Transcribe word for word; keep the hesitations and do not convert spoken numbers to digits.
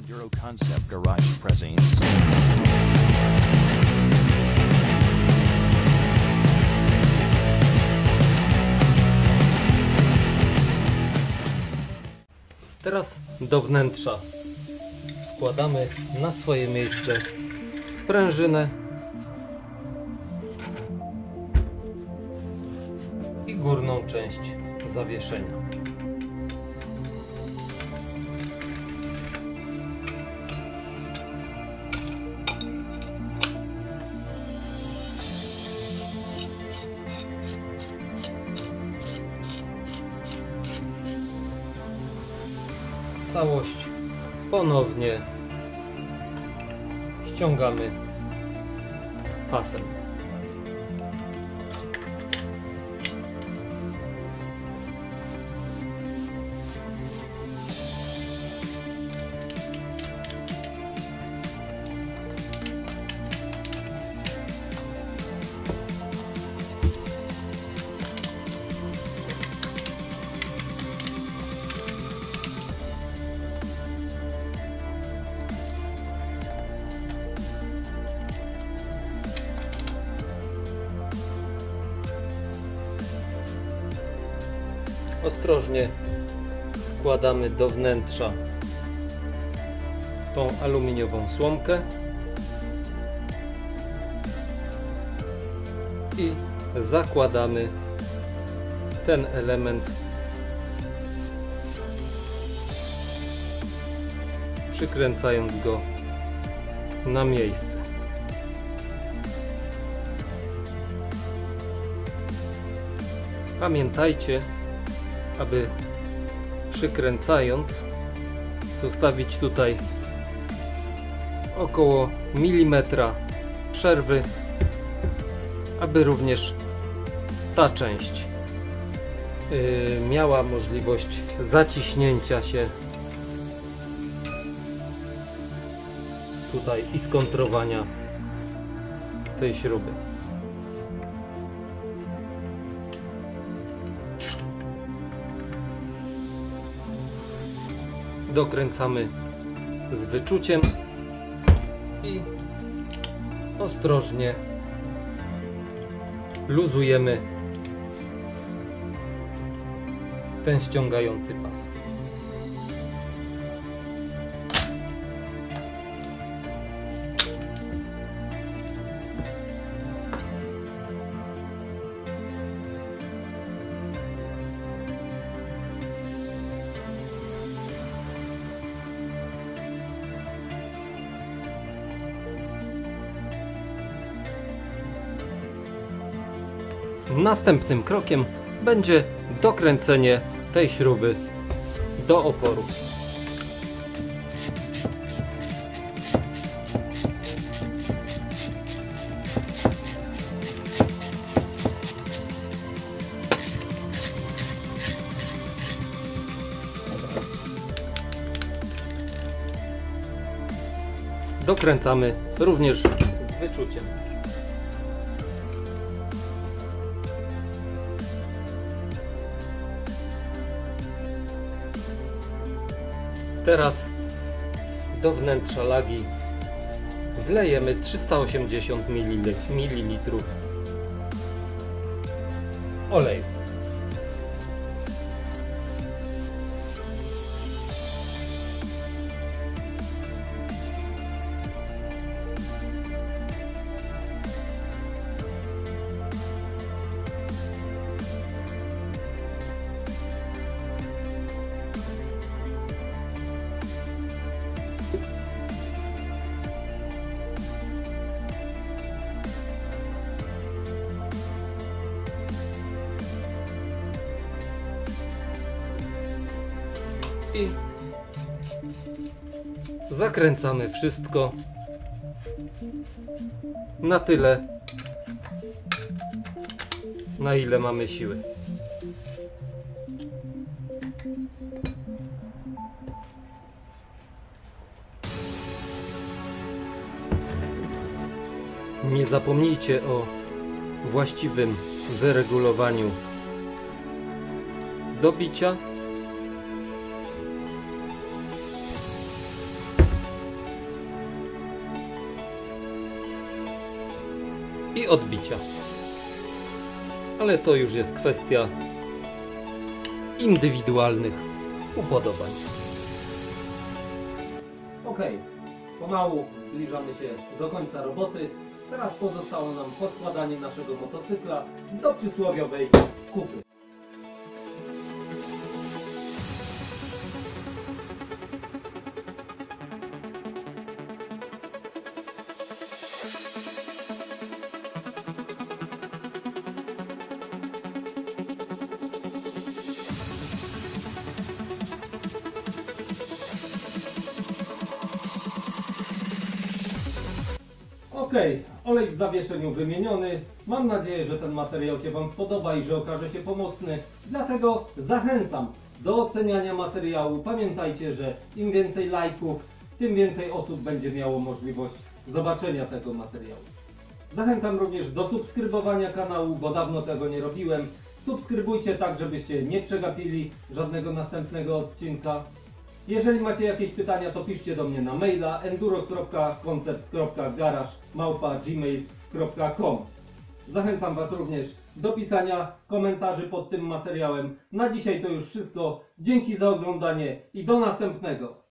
Euroconcept Garage presents. Teraz do wnętrza wkładamy na swoje miejsce sprężynę i górną część zawieszenia. Całość ponownie ściągamy pasem. Ostrożnie wkładamy do wnętrza tą aluminiową słomkę i zakładamy ten element, przykręcając go na miejsce. Pamiętajcie, aby przykręcając zostawić tutaj około milimetra przerwy, aby również ta część yy, miała możliwość zaciśnięcia się tutaj i skontrowania tej śruby. Dokręcamy z wyczuciem i ostrożnie luzujemy ten ściągający pas. Następnym krokiem będzie dokręcenie tej śruby do oporu. Dokręcamy również z wyczuciem. Teraz do wnętrza lagi wlejemy trzysta osiemdziesiąt mililitrów oleju. I zakręcamy wszystko na tyle, na ile mamy siły. Nie zapomnijcie o właściwym wyregulowaniu dobicia i odbicia. Ale to już jest kwestia indywidualnych upodobań. Ok, pomału zbliżamy się do końca roboty. Teraz pozostało nam poskładanie naszego motocykla do przysłowiowej kupy. Ok, olej w zawieszeniu wymieniony. Mam nadzieję, że ten materiał się Wam spodoba i że okaże się pomocny. Dlatego zachęcam do oceniania materiału. Pamiętajcie, że im więcej lajków, tym więcej osób będzie miało możliwość zobaczenia tego materiału. Zachęcam również do subskrybowania kanału, bo dawno tego nie robiłem. Subskrybujcie tak, żebyście nie przegapili żadnego następnego odcinka. Jeżeli macie jakieś pytania, to piszcie do mnie na maila enduro kropka koncept kropka garage małpa gmail kropka com. Zachęcam Was również do pisania komentarzy pod tym materiałem. Na dzisiaj to już wszystko. Dzięki za oglądanie i do następnego.